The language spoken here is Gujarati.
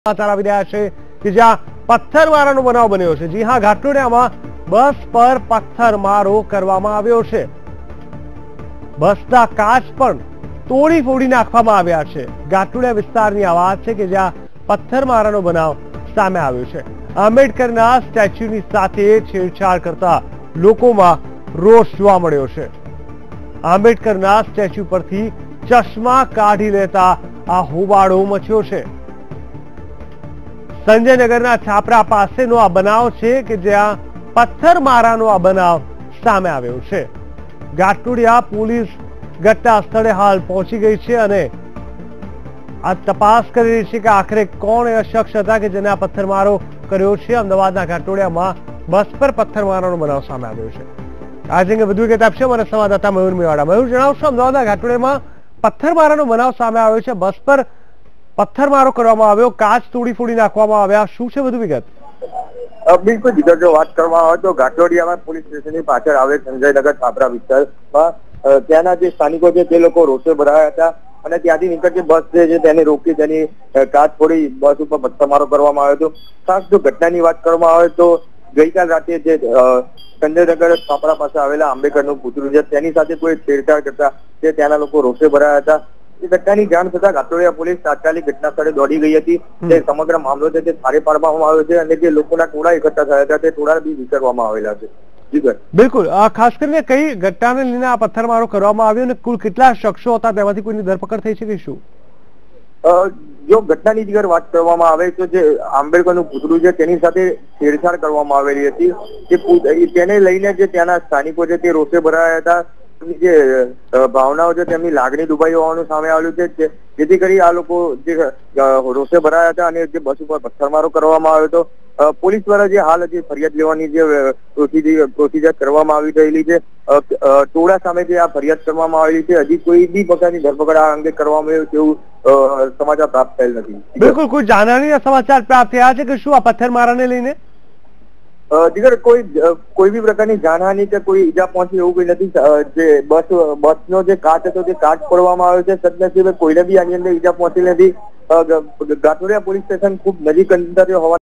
સમાચાર આવી રહ્યા છે કે જ્યાં પથ્થરમારાનો બનાવ બન્યો છે। જી હા, ઘાટલોડિયામાં બસ પર પથ્થરમારો કરવામાં આવ્યો છે। બસના કાચ પણ તોડી ફોડી નાખવામાં આવ્યા છે। ઘાટલોડિયા વિસ્તારની આ વાત છે કે જ્યાં પથ્થરમારાનો બનાવ સામે આવ્યો છે। આંબેડકરના સ્ટેચ્યુની સાથે છેડછાડ કરતા લોકોમાં રોષ જોવા મળ્યો છે। આંબેડકરના સ્ટેચ્યુ પરથી ચશ્મા કાઢી લેતા આ હોબાળો મચ્યો છે। સંજયનગરના છાપરા પાસેનો આ બનાવ છે કે જ્યાં પથ્થરમારાનો આ બનાવ સામે આવ્યો છે। ઘાટલોડિયા પોલીસ ઘટના સ્થળે હાલ પહોંચી ગઈ છે અને આ તપાસ કરી રહી છે કે આખરે કોણ એવા શખ્સ હતા કે જેને આ પથ્થરમારો કર્યો છે। અમદાવાદના ઘાટલોડિયામાં બસ પર પથ્થરમારાનો બનાવ સામે આવ્યો છે। આ અંગે વધુ વિગત આપશે અમારા સંવાદદાતા મયુર મેવાડા। મયુર, જણાવશો, અમદાવાદના ઘાટલોડિયામાં પથ્થરમારાનો બનાવ સામે આવ્યો છે, બસ પર પથ્થરમારો કરવામાં આવ્યો, કાચ તોડી ફોડી નાખવામાં આવ્યા, શું છે વધુ વિગત? બિલકુલ જીગર, જો વાત કરવામાં આવે તો ઘાટલોડિયામાં પોલીસ સ્ટેશનની પાછળ આવેલ સંજયનગર છાપરા વિસ્તારમાં ત્યાંના જે સ્થાનિકો છે તે લોકો રોષે ભરાયા હતા અને ત્યાંથી નીકળતી બસ છે તેને રોકી તેની કાચ ફોડી બસ ઉપર પથ્થરમારો કરવામાં આવ્યો હતો। ખાસ જો ઘટનાની વાત કરવામાં આવે તો ગઈકાલ રાતે જે સંજયનગર છાપરા પાસે આવેલા આંબેડકરનું પુતળું છે તેની સાથે કોઈ છેડછાડ કરતા તે ત્યાંના લોકો રોષે ભરાયા હતા। એ ઘટનાની જાણ થતા ઘાટલોડિયા પોલીસ તાત્કાલિક ઘટના સ્થળે દોડી ગઈ હતી। તે સમગ્ર મામલો છે તે ઠારે પાડવામાં આવ્યો છે અને જે લોકોના ટોળા એકઠા થયા હતા તે ટોળા બી વિચારવામાં આવેલા છે। બિલકુલ, ખાસ કરીને કઈ ઘટનાને લઈને આ પથ્થરમારો કરવામાં આવ્યો અને કુલ કેટલા શખ્સો હતા તેમાંથી કોઈની ધરપકડ થઈ છે કે શું? જો ઘટનાની જીગર વાત કરવામાં આવે તો જે આંબેડકરનું પુતળું છે તેની સાથે છેડછાડ કરવામાં આવેલી હતી। તેને લઈને જે ત્યાંના સ્થાનિકો છે તે રોષે ભરાયા હતા। જે ભાવનાઓ છે તેમની લાગણી દુભાઈ હોવાનું સામે આવ્યું છે, જેથી કરી આ લોકો જે રોષે ભરાયા હતા અને જે બસ ઉપર પથ્થરમારો કરવામાં આવ્યો હતો। પોલીસ દ્વારા જે હાલ જે ફરિયાદ લેવાની જે પ્રોસિજર કરવામાં આવી રહેલી છે, ટોળા સામે જે આ ફરિયાદ કરવામાં આવેલી છે, હજી કોઈ બી પ્રકારની ધરપકડ આ અંગે કરવામાં આવ્યું તેવું સમાચાર પ્રાપ્ત થયેલ નથી। બિલકુલ, કોઈ જાનહાનિના સમાચાર પ્રાપ્ત થયા છે કે શું આ પથ્થરમારાને લઈને? જીગર, કોઈ બી પ્રકારની જાનહાનિ કે કોઈ ઈજા પહોંચી એવું કોઈ નથી। જે બસનો જે કાચ હતો તે કાચ ફોડવામાં આવ્યો છે, સદનસીબે કોઈને બી આની અંદર ઈજા પહોંચી નથી। ઘાટલોડિયા પોલીસ સ્ટેશન ખૂબ નજીક અંતરે હોવા